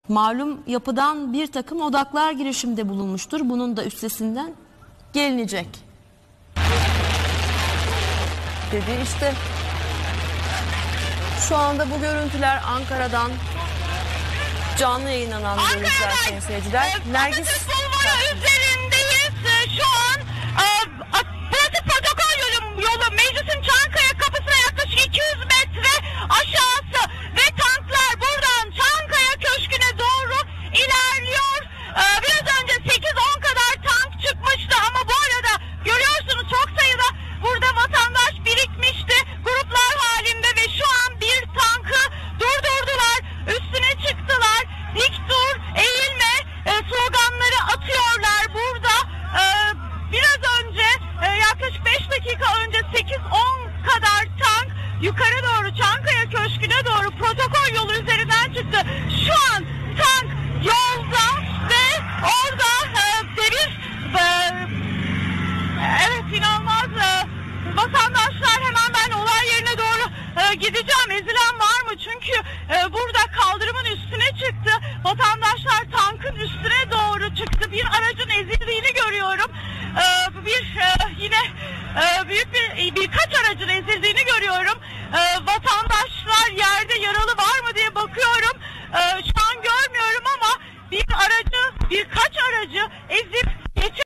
malum yapıdan bir takım odaklar girişimde bulunmuştur. Bunun da üstesinden gelinecek dedi. İşte şu anda bu görüntüler Ankara'dan canlı yayınlanan görüntüler sayın seyirciler. Nergis üzerindeyiz şu an. Burası protokol yolu. Meclisin Çankaya kapısına yaklaşık 200 metre aşağısı ve tanklar buradan Çankaya Köşkü'ne doğru ilerliyor. Biraz önce 8-10 kadar tank çıkmıştı ama bu arada görüyorsunuz çok sayıda burada vatandaş birikmişti gruplar halinde ve şu an bir tankı durdurdular, üstüne çıktılar. Dik dur, eğilme sloganları atıyorlar burada. Biraz önce yaklaşık 5 dakika önce 8-10 kadar tank yukarı doğru Çankaya Köşkü'ne doğru protokol yolu üzerinden çıktı. Şu an tank yolda ve orada evet inanılmaz vatandaşlar hemen ben olay yerine doğru gideceğim. Ezilen var mı? Çünkü burada kaldırımın üstüne çıktı. Vatandaşlar tankın